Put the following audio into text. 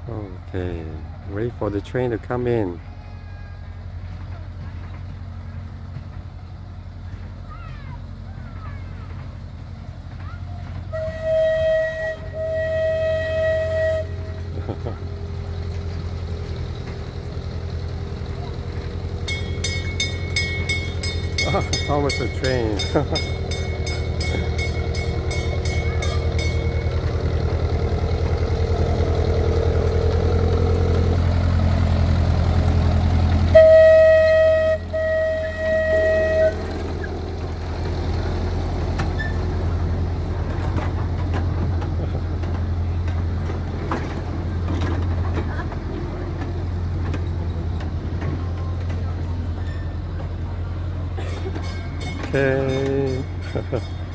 Okay, wait for the train to come in. Almost a train. Okay.